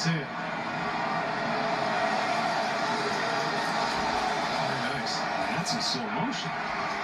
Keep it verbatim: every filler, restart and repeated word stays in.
see it. Very nice. That's in slow motion.